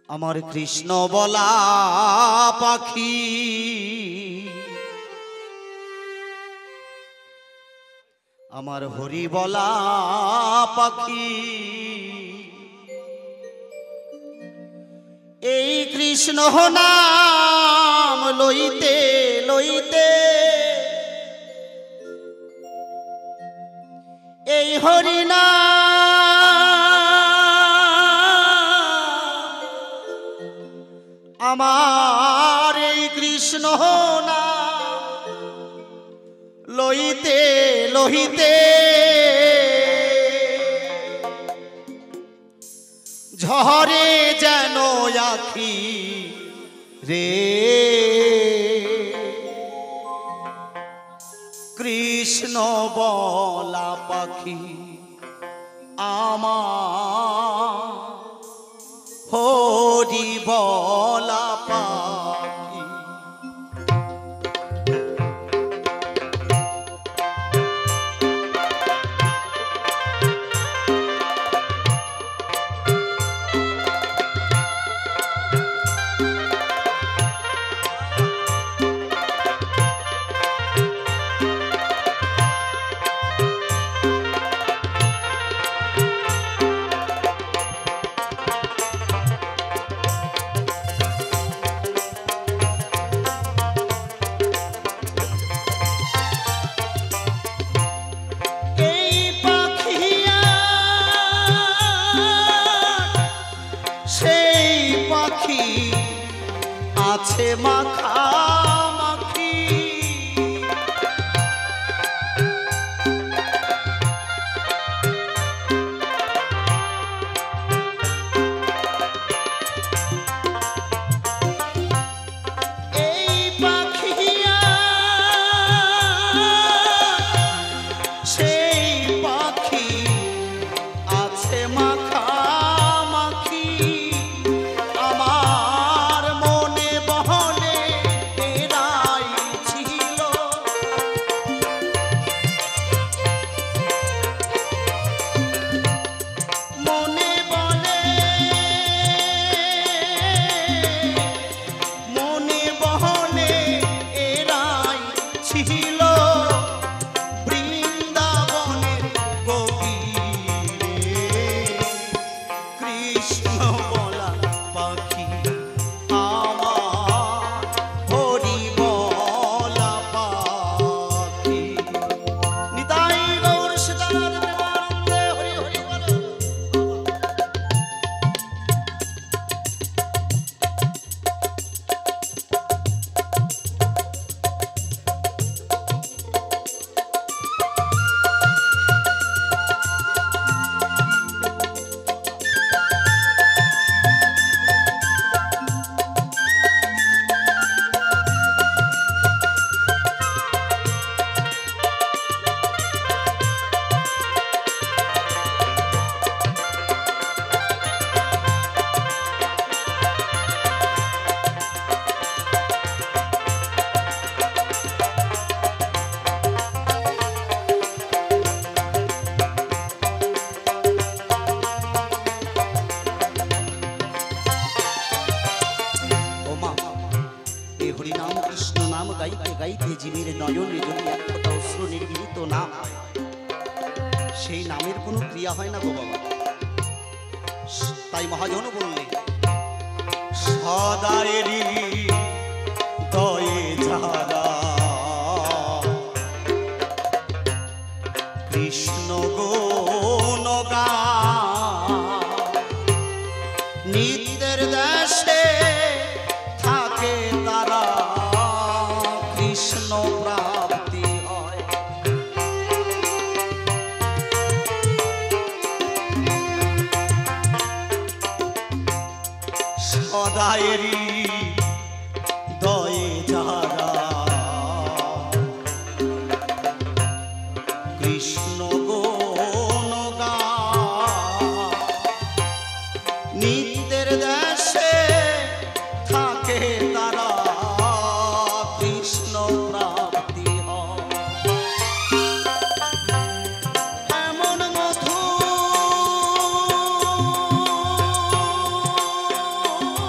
আমার কৃষ্ণ বলা পাখি আমার হরি বলা পাখি এই কৃষ্ণ নাম লইতে লইতে এই হরি আমার এই কৃষ্ণ নাম লইতে লইতে ঝরে যেন আখি রে কৃষ্ণ বলা পাখি আমার হরি বলা পাখি আছে মাখামাখি এই পাখিয়া সেই পাখি আছে মাখামাখি আমার মনে বহনে এরাই ছিল মনে বলে মনে বহনে এরাই ছিল বৃন্দাবনের গভীরে কৃষ্ণ বলা পাখি আমার হরি বলা পাখি নিতাই গৌর সীতানাথ প্রেমানন্দে হরি হরি বলো। হরিনাম কৃষ্ণ নাম গাইতে গাইতে জীবের নয়নে যদি এক ফোঁটা অশ্রু নির্গৃহীত না হয় সেই নামের কোনো ক্রিয়া হয় না গো বাবা। তাই মহাজন বললে সদায়েরই দয়ে যারা কৃষ্ণ গুণ গান নিত্যের দেশে থাকে তারা কৃষ্ণ প্রাপ্তি হয়। সদায়েরই দয়ে যারা কৃষ্ণ গুণ গান নিত্যের দেশে থাকে তারা কৃষ্ণ প্রাপ্তি হয়। এমন মধু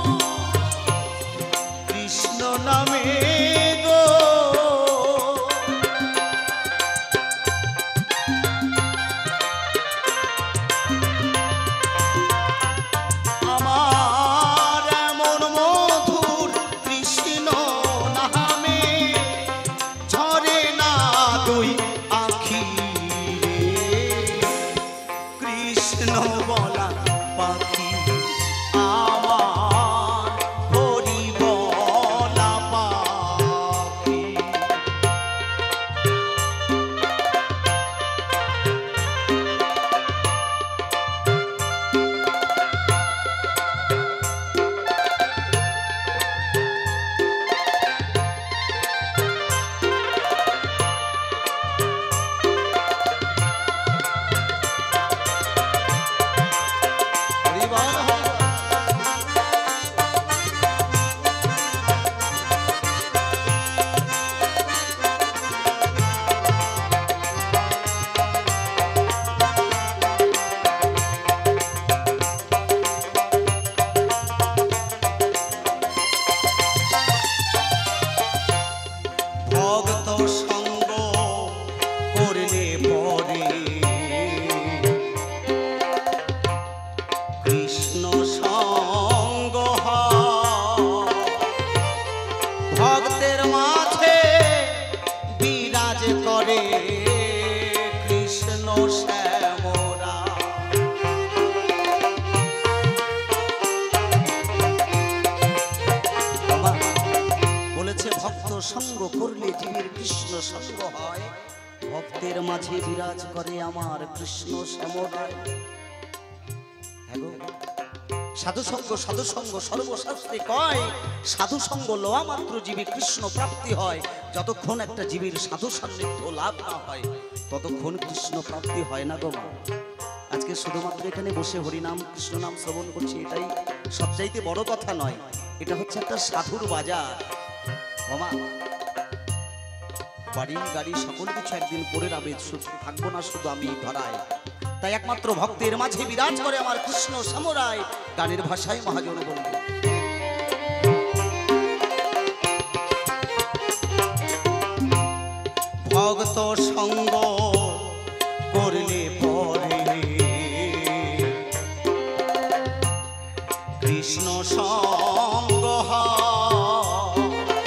সঙ্গ করলে জীবের কৃষ্ণ সঙ্গ হয়। ভক্তের মাঝে বিরাজ করে আমার কৃষ্ণ সমরায়। সাধু সঙ্গ সর্বশাস্ত্রে কয়, সাধু সঙ্গ লওয়া মাত্র জীবে কৃষ্ণ প্রাপ্তি হয়। যতক্ষণ একটা জীবের সাধু সান্নিধ্য লাভ না হয় ততক্ষণ কৃষ্ণ প্রাপ্তি হয় না গো মা। আজকে শুধুমাত্র এখানে বসে হরিনাম কৃষ্ণ নাম শ্রবণ করছি, এটাই সবচাইতে বড় কথা নয়। এটা হচ্ছে একটা সাধুর বাজার। মামা বাড়ি গাড়ি সকল কিছু একদিন পরে যাবে, থাকবো না শুধু আমি ধরায়। তাই একমাত্র ভক্তের মাঝে বিরাজ করে আমার কৃষ্ণ সমরায়। গানের ভাষায় মহাজন বলবে, ভক্ত সঙ্গ করলে পরে কৃষ্ণ সঙ্গ হয়।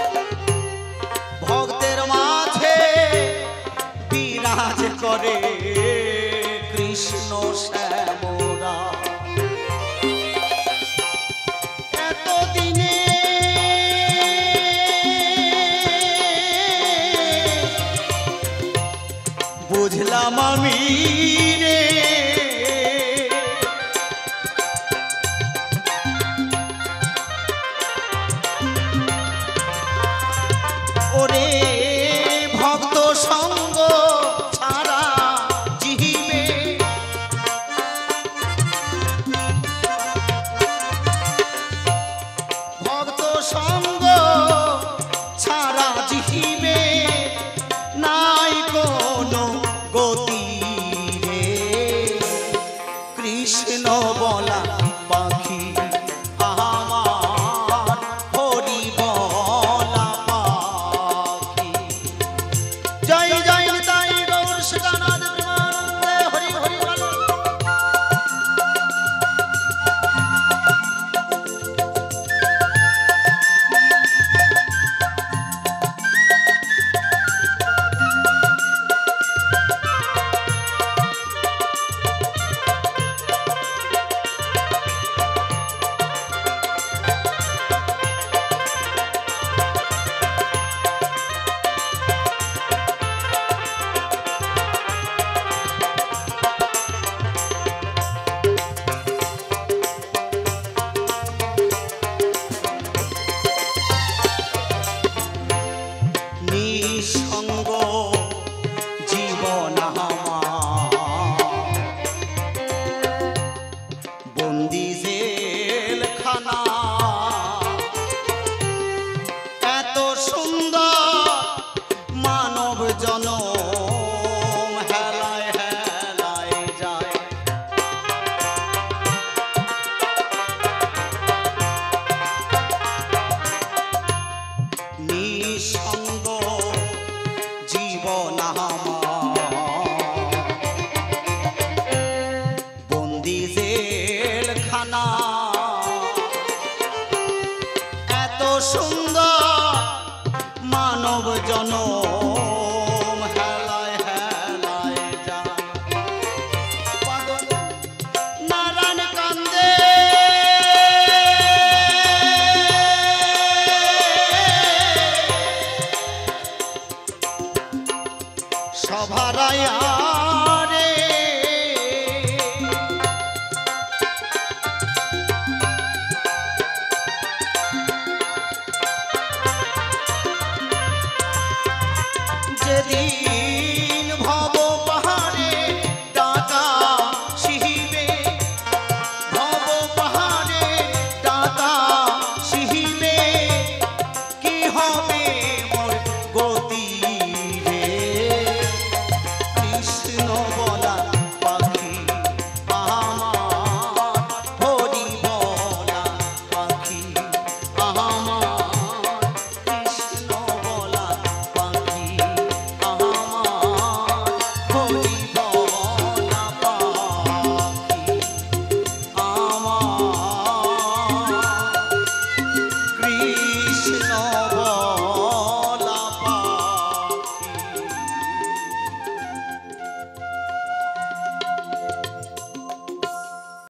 ভক্তের মাঝে বিরাজ করে কৃষ্ণ শ্যামরা। এতদিনে বুঝলাম আমি রে, ওরে ভক্ত সঙ্গ ছাড়া জিহিবে ভক্ত সঙ্গ ছাড়া জিহিবে নাই কোনো গতি রে। কৃষ্ণ বলা পাখি আমার হরি বলা পাখি। জয় জয় নিতাই গৌর সীতানাথ প্রেমানন্দে হরি হরি বল। নিঃসঙ্গ জীবন আমার বন্দি জেলখানা। এত সুন্দর মানব জনম হেলায় হেলায় যায়। নিঃসঙ্গ জীবন আমার বন্দি জেলখানা। এত সুন্দর মানব জনম